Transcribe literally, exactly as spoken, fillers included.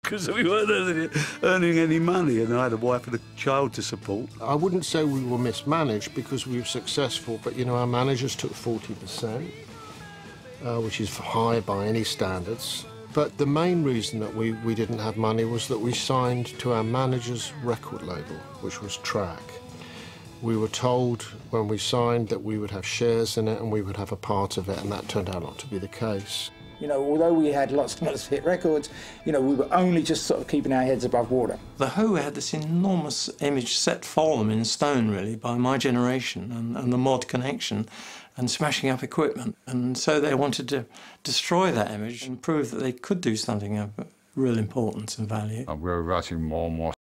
because we weren't earning, earning any money, and I had a wife and a child to support. I wouldn't say we were mismanaged because we were successful, but, you know, our managers took forty percent, uh, which is high by any standards. But the main reason that we, we didn't have money was that we signed to our manager's record label, which was Track. We were told when we signed that we would have shares in it and we would have a part of it, and that turned out not to be the case. You know, although we had lots and lots of hit records, you know, we were only just sort of keeping our heads above water. The Who had this enormous image set for them in stone, really, by my generation and, and the mod connection and smashing up equipment. And so they wanted to destroy that image and prove that they could do something of real importance and value. We were writing more and more